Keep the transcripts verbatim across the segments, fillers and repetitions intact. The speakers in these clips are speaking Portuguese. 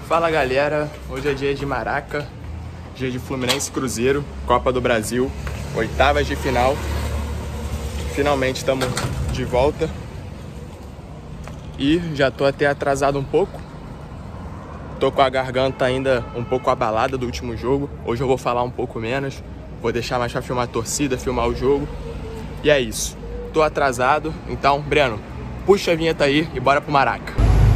Fala galera, hoje é dia de Maraca, dia de Fluminense e Cruzeiro, Copa do Brasil, oitavas de final. Finalmente estamos de volta e já tô até atrasado um pouco. Tô com a garganta ainda um pouco abalada do último jogo. Hoje eu vou falar um pouco menos, vou deixar mais pra filmar a torcida, filmar o jogo. E é isso, tô atrasado, então Breno, puxa a vinheta aí e bora pro Maraca.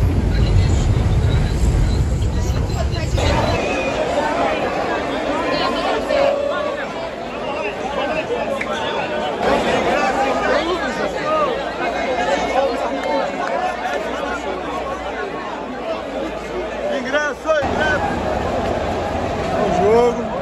Jogo.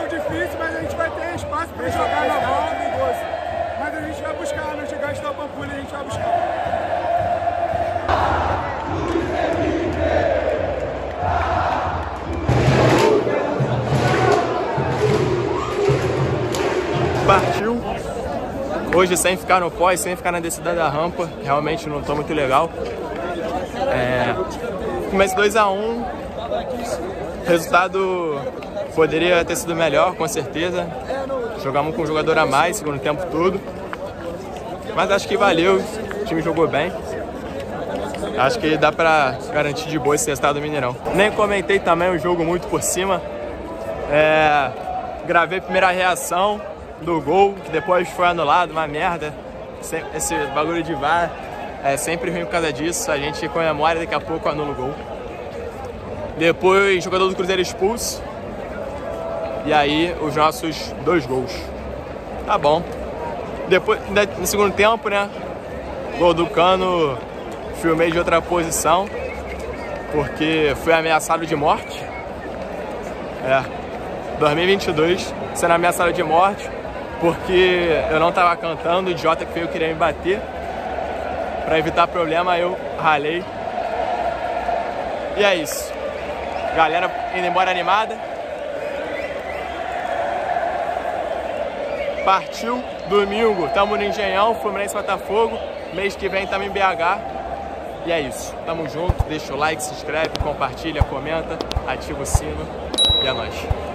jogo difícil, mas a gente vai ter espaço para jogar na bola. Mas a gente vai buscar, não chegar a estar Pampulha, a gente vai buscar. Partiu. Hoje sem ficar no pós, sem ficar na descida da rampa. Realmente não tô muito legal. É... Comece dois a um. Resultado poderia ter sido melhor, com certeza. Jogamos com um jogador a mais, segundo tempo todo. Mas acho que valeu. O time jogou bem. Acho que dá pra garantir de boa esse resultado do Mineirão. Nem comentei também o jogo muito por cima. É... Gravei a primeira reação do gol, que depois foi anulado, uma merda. Esse bagulho de V A R é sempre ruim por causa disso. A gente comemora e daqui a pouco anula o gol. Depois, jogador do Cruzeiro expulso. E aí, os nossos dois gols. Tá bom. Depois, no segundo tempo, né? Gol do Cano, filmei de outra posição, porque fui ameaçado de morte. É, dois mil e vinte e dois, sendo ameaçado de morte, porque eu não tava cantando, o idiota que veio querer me bater. Pra evitar problema, eu ralei. E é isso. Galera indo embora animada. Partiu, domingo, tamo no Engenhão, Fluminense Botafogo. Mês que vem tamo em B H. E é isso. Tamo junto, deixa o like, se inscreve, compartilha, comenta, ativa o sino. E é nóis.